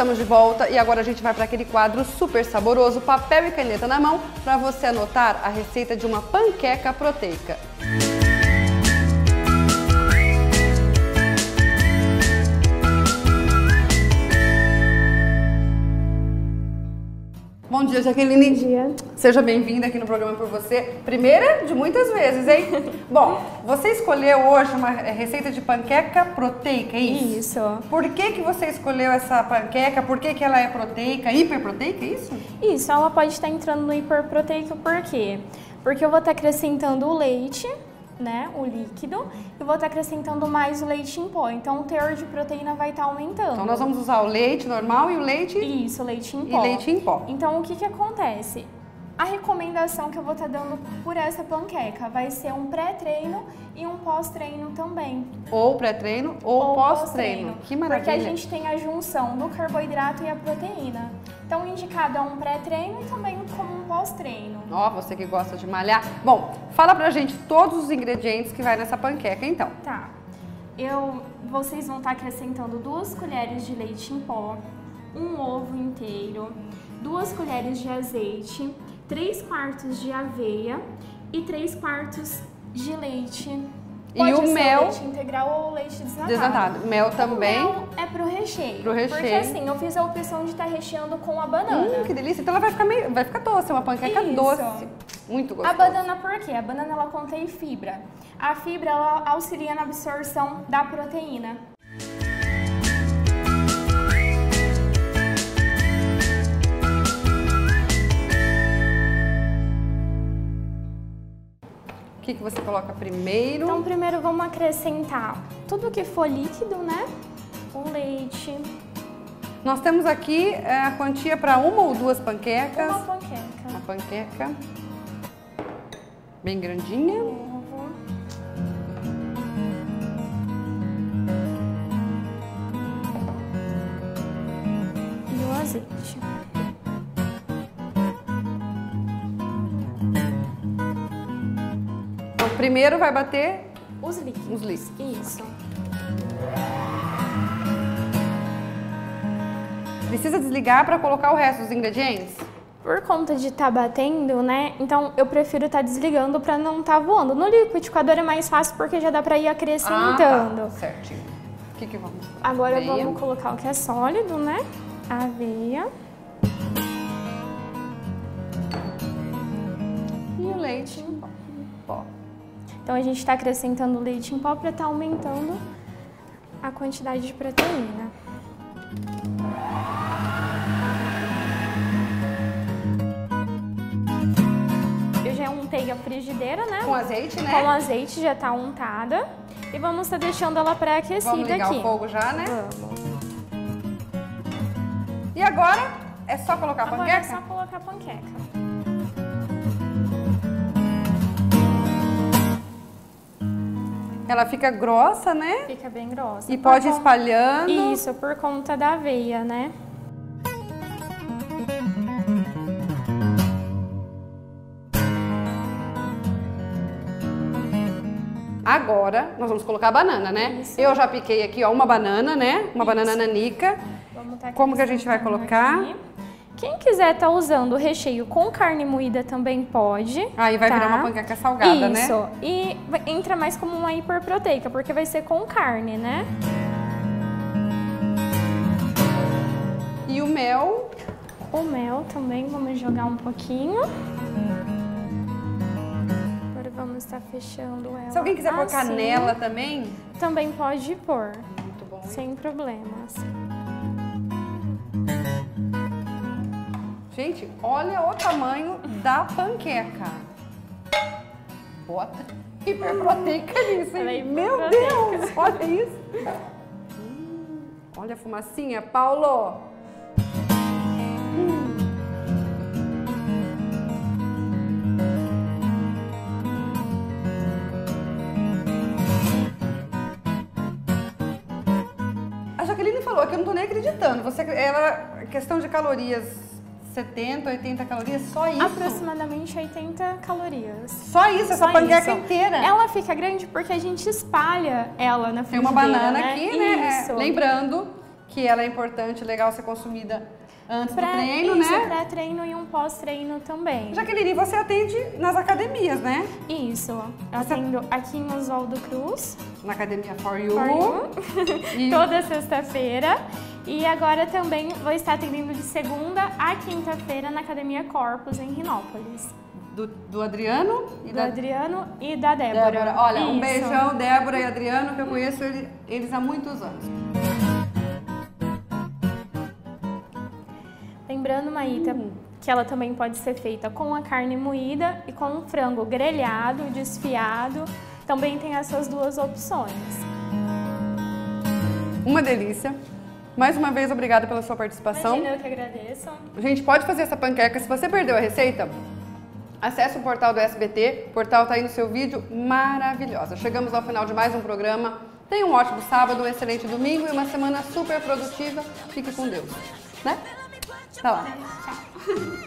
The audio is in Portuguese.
Estamos de volta e agora a gente vai para aquele quadro super saboroso, papel e caneta na mão, para você anotar a receita de uma panqueca proteica. Bom dia, Jaqueline. Bom dia. Seja bem-vinda aqui no programa Por Você. Primeira de muitas vezes, hein? Bom, você escolheu hoje uma receita de panqueca proteica, é isso? Isso. Por que você escolheu essa panqueca? Por que ela é proteica, hiperproteica, é isso? Isso, ela pode estar entrando no hiperproteico, por quê? Porque eu vou estar acrescentando o leite, né, o líquido, e vou estar acrescentando mais o leite em pó, então o teor de proteína vai estar aumentando. Então nós vamos usar o leite normal e o leite... Isso, leite em pó. E leite em pó. Então o que acontece? A recomendação que eu vou estar dando por essa panqueca vai ser um pré-treino e um pós-treino também. Ou pré-treino ou pós-treino. Que maravilha. Porque a gente tem a junção do carboidrato e a proteína. Então, indicado é um pré-treino e também como um pós-treino. Ó, você que gosta de malhar. Bom, fala pra gente todos os ingredientes que vai nessa panqueca, então. Tá. Vocês vão estar acrescentando 2 colheres de leite em pó, um ovo inteiro, 2 colheres de azeite, 3 quartos de aveia e 3 quartos de leite. Pode ser mel? Leite integral ou leite desnatado. Desnatado. Mel também? O mel é pro recheio. Pro recheio. Porque assim, eu fiz a opção de estar recheando com a banana. Que delícia. Então ela vai ficar doce, uma panqueca Isso. doce. Muito gostosa. A banana por quê? A banana ela contém fibra. A fibra ela auxilia na absorção da proteína. O que você coloca primeiro? Então, primeiro vamos acrescentar tudo que for líquido, né? O leite. Nós temos aqui a quantia para 1 ou 2 panquecas. Uma panqueca. Uma panqueca bem grandinha. Ovo. E o azeite. Então, primeiro vai bater Os líquidos. os líquidos. Isso. Precisa desligar para colocar o resto dos ingredientes? Por conta de estar batendo, né? Então eu prefiro estar desligando para não estar voando. No liquidificador é mais fácil porque já dá para ir acrescentando. Tá. Certinho. O que vamos colocar? Agora Aveia. vamos colocar o que é sólido, né? Aveia. E o leite em pó. Então a gente está acrescentando o leite em pó para estar aumentando a quantidade de proteína. Eu já untei a frigideira, né? Com azeite, né? Com azeite, já está untada. E vamos estar deixando ela pré-aquecida aqui. Vamos ligar o fogo já, né? Vamos. E agora é só colocar a Agora panqueca? é só colocar a panqueca. Ela fica grossa, né? Fica bem grossa. E pode ir espalhando. Isso, por conta da aveia, né? Agora, nós vamos colocar a banana, né? Isso. Eu já piquei aqui, ó, uma banana, né? Uma banana nanica. Vamos tá Como que a gente vai colocar? aqui. Quem quiser estar usando o recheio com carne moída também pode. Aí vai tá? virar uma panqueca salgada, né? Isso. E entra mais como uma hiperproteica, porque vai ser com carne, né? E o mel? O mel também, vamos jogar um pouquinho. Agora vamos estar fechando ela. Se alguém quiser pôr assim. canela também? Também pode pôr, Muito bom. sem problemas. Gente, olha o tamanho da panqueca. Bota hiperproteica nisso, Ela é hein? Meu hiperproteica. Deus, olha isso. Olha a fumacinha, Paulo. A Jaqueline falou que eu não tô nem acreditando. Questão de calorias, 70, 80 calorias, só isso? Aproximadamente 80 calorias. Só isso, essa Só panqueca isso. inteira? Ela fica grande porque a gente espalha ela na Tem frigideira, uma banana né? aqui, né? Isso. Lembrando que ela é importante, legal ser consumida antes do Pra treino, isso, né? pré-treino e um pós-treino também. Jaqueline, você atende nas academias, né? Isso. Eu atendo aqui em Oswaldo Cruz, Na academia For You. For You, E toda sexta-feira. E agora também vou estar atendendo de segunda a quinta-feira na Academia Corpus, em Rinópolis. do Adriano e Do Adriano e da Débora. Olha, um Isso. beijão, Débora e Adriano, que eu conheço eles há muitos anos. Lembrando, Maíta, que ela também pode ser feita com a carne moída e com o frango grelhado, desfiado. Também tem essas duas opções. Uma delícia. Mais uma vez, obrigada pela sua participação. Imagina, eu que agradeço. Gente, pode fazer essa panqueca. Se você perdeu a receita, acesse o portal do SBT. O portal tá aí no seu vídeo. Maravilhosa. Chegamos ao final de mais um programa. Tenha um ótimo sábado, um excelente domingo e uma semana super produtiva. Fique com Deus, né? Tá lá. Tchau.